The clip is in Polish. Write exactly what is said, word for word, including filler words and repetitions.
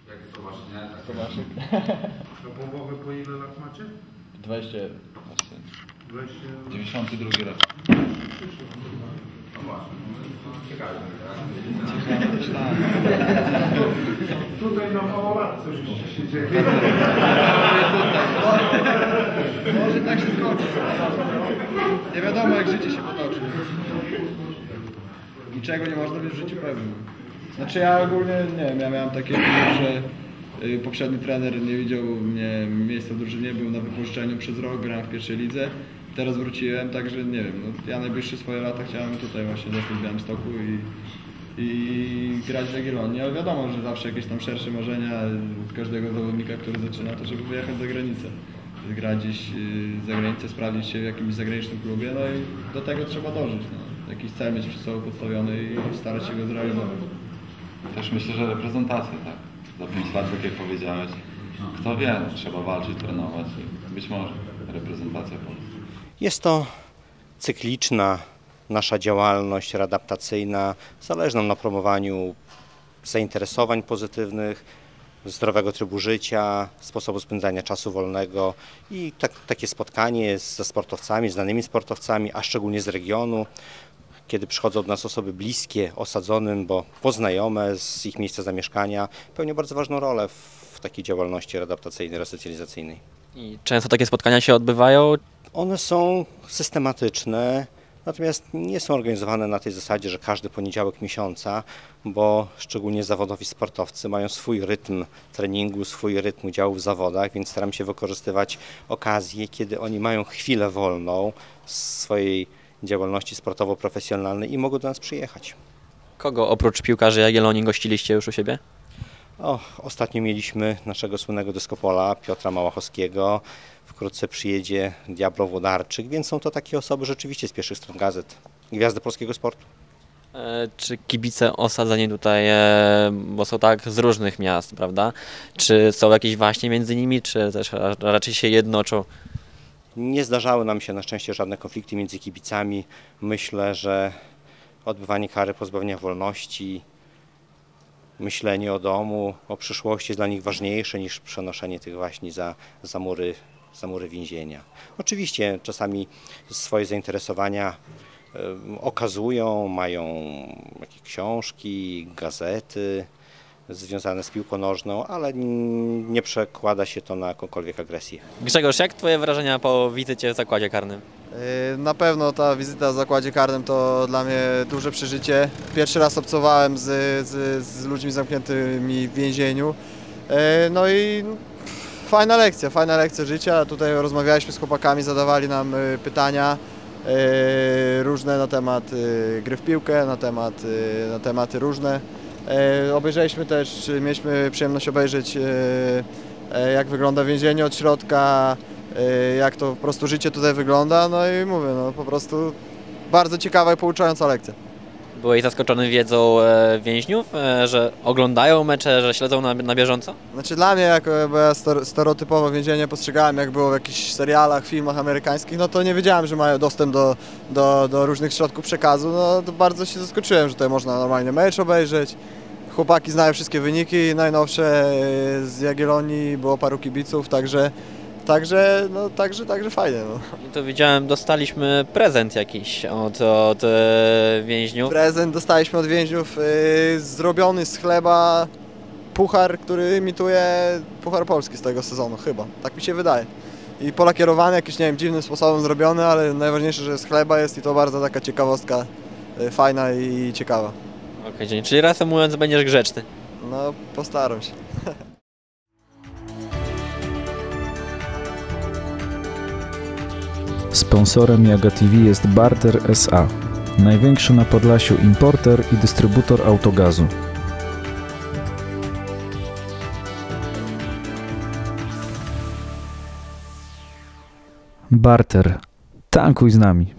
Jak to właśnie, nie? Tak. Tomaszyk. A połowy po ile lat macie? dwadzieścia jeden. dwadzieścia jeden. dziewięćdziesiąty drugi rok. No właśnie, no ciekawe. Tutaj na małolatce już się dzieje. Może tak się skończy. Nie wiadomo, jak życie się potoczy. Niczego nie można być w życiu pewnym. Znaczy ja ogólnie, nie wiem, ja miałem takie, że y, poprzedni trener nie widział mnie miejsca w drużynie, był na wypuszczeniu przez rok, grałem w pierwszej lidze. Teraz wróciłem, także nie wiem, no, ja najbliższe swoje lata chciałem tutaj właśnie zostać w Białymstoku i, i grać w Jagiellonii, ale wiadomo, że zawsze jakieś tam szersze marzenia każdego zawodnika, który zaczyna, to żeby wyjechać za granicę. Grać gdzieś za granicę, sprawdzić się w jakimś zagranicznym klubie, no i do tego trzeba dążyć. No. Jakiś cel mieć przed sobą postawiony i starać się go zrealizować. Też myślę, że reprezentacja, tak. Za pięć lat, tak jak powiedziałeś, kto wie, trzeba walczyć, trenować i być może reprezentacja Polski. Jest to cykliczna nasza działalność readaptacyjna, zależna na promowaniu zainteresowań pozytywnych, zdrowego trybu życia, sposobu spędzania czasu wolnego i tak, takie spotkanie ze sportowcami, znanymi sportowcami, a szczególnie z regionu, kiedy przychodzą do nas osoby bliskie, osadzonym, bo poznajome z ich miejsca zamieszkania, pełnią bardzo ważną rolę w takiej działalności readaptacyjnej, resocjalizacyjnej. I często takie spotkania się odbywają? One są systematyczne, natomiast nie są organizowane na tej zasadzie, że każdy poniedziałek miesiąca, bo szczególnie zawodowi sportowcy mają swój rytm treningu, swój rytm udziału w zawodach, więc staram się wykorzystywać okazję, kiedy oni mają chwilę wolną z swojej działalności sportowo-profesjonalnej i mogą do nas przyjechać. Kogo oprócz piłkarzy Jagiellonii gościliście już u siebie? O, ostatnio mieliśmy naszego słynnego dyskopola Piotra Małachowskiego, wkrótce przyjedzie Diablo Włodarczyk, więc są to takie osoby rzeczywiście z pierwszych stron gazet, gwiazdy polskiego sportu. E, czy kibice osadzeni tutaj, e, bo są tak z różnych miast, prawda? Czy są jakieś waśnie między nimi, czy też raczej się jednoczą? Nie zdarzały nam się na szczęście żadne konflikty między kibicami. Myślę, że odbywanie kary pozbawienia wolności, myślenie o domu, o przyszłości jest dla nich ważniejsze niż przenoszenie tych waśni za, za, mury, za mury więzienia. Oczywiście czasami swoje zainteresowania y, okazują, mają jakieś książki, gazety związane z piłką nożną, ale nie przekłada się to na jakąkolwiek agresję. Grzegorz, jak twoje wrażenia po wizycie w zakładzie karnym? Na pewno ta wizyta w zakładzie karnym to dla mnie duże przeżycie. Pierwszy raz obcowałem z, z, z ludźmi zamkniętymi w więzieniu. No i fajna lekcja, fajna lekcja życia. Tutaj rozmawialiśmy z chłopakami, zadawali nam pytania różne na temat gry w piłkę, na, temat, na tematy różne. Obejrzeliśmy też, mieliśmy przyjemność obejrzeć, jak wygląda więzienie od środka, jak to po prostu życie tutaj wygląda, no i mówię, no po prostu bardzo ciekawa i pouczająca lekcja. Byłeś zaskoczony wiedzą e, więźniów, e, że oglądają mecze, że śledzą na, na bieżąco? Znaczy dla mnie, jako bo ja stereotypowo więzienie postrzegałem, jak było w jakichś serialach, filmach amerykańskich, no to nie wiedziałem, że mają dostęp do, do, do różnych środków przekazu, no to bardzo się zaskoczyłem, że tutaj można normalnie mecz obejrzeć. Chłopaki znają wszystkie wyniki, najnowsze z Jagiellonii było paru kibiców, także Także, no, także, także fajnie. No. I to widziałem, dostaliśmy prezent jakiś od, od e, więźniów. Prezent dostaliśmy od więźniów y, zrobiony z chleba, puchar, który imituje Puchar Polski z tego sezonu chyba, tak mi się wydaje. I polakierowany jakiś, nie wiem, dziwnym sposobem zrobiony, ale najważniejsze, że z chleba jest i to bardzo taka ciekawostka, y, fajna i ciekawa. Okej, okay, czyli reasumując, będziesz grzeczny. No, postaram się. Sponsorem Jaga T V jest Barter S A, największy na Podlasiu importer i dystrybutor autogazu. Barter, tankuj z nami.